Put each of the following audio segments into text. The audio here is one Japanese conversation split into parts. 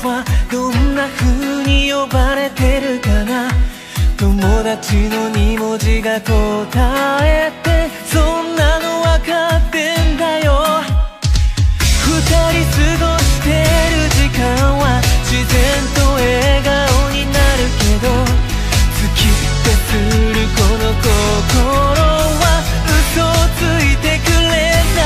はどんな風に呼ばれてるかな。友達の2文字が答えて、そんなの分かってんだよ。二人過ごしてる時間は自然と笑顔になるけど、好きってするこの心は嘘をついてくれない。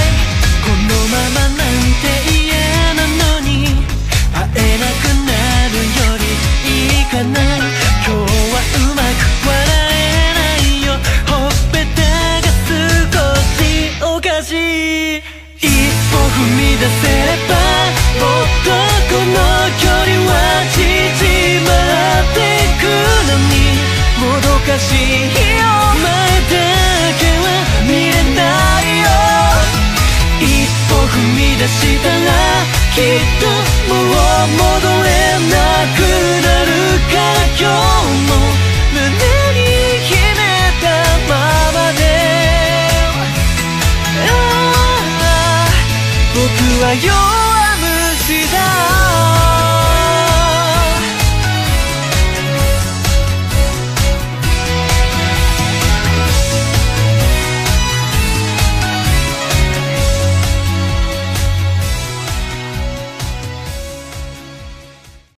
このままなんて嫌なのに、会えなくなるよりいいかな。今日はうまく笑えないよ。ほっぺたが少しおかしい。一歩踏み出せればもっとこの距離は縮まってくのに、もどかしい前だけは見れないよ。一歩踏み出したらきっともう戻れなくなるから、今日も胸に秘めたままで僕は